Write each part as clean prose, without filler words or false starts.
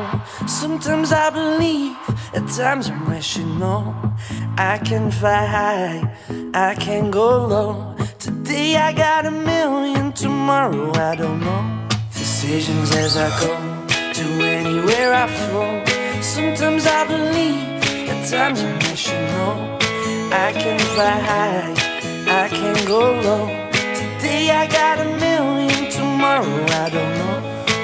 Sometimes I believe, at times I'm rational. I can fly high, I can go low. Today I got a million, tomorrow I don't know. Decisions as I go, to anywhere I flow. Sometimes I believe, at times I'm rational. I can fly high, I can go low. Today I got a million, tomorrow I don't know.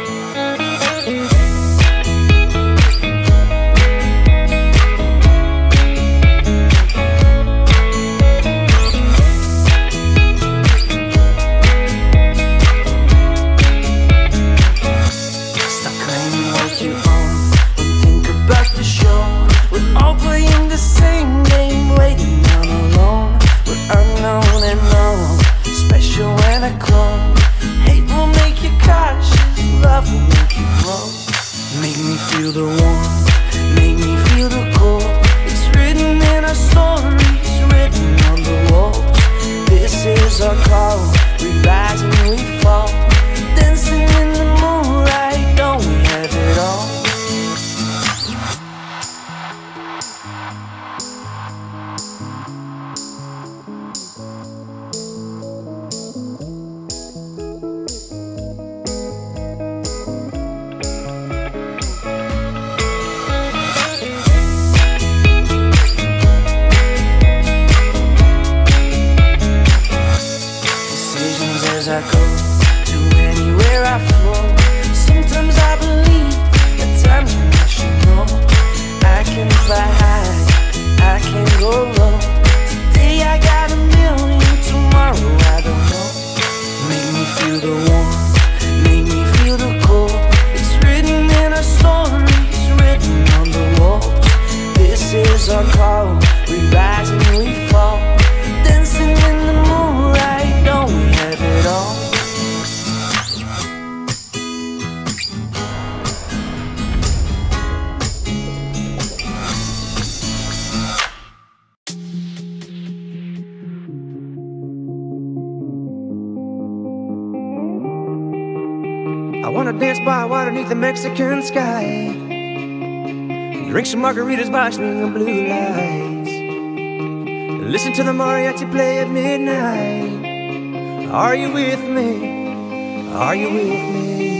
Make me feel the warmth, make me feel the cold. It's written in our stories, written on the walls. This is our call, we rise and we fall. Dancing in the moonlight, don't we have it all? As I go, to anywhere I flow. Sometimes I believe, at times I'm rational. I can fly high, I can go low. Today I got a million, tomorrow I don't know. Make me feel the warmth, make me feel the cold. It's written in our stories, written on the walls. This is our call, we rise and we fall. Dancing in the moonlight, don't we have it all? I wanna dance by water beneath the Mexican sky, drink some margaritas by swinging blue lights, listen to the mariachi play at midnight. Are you with me? Are you with me?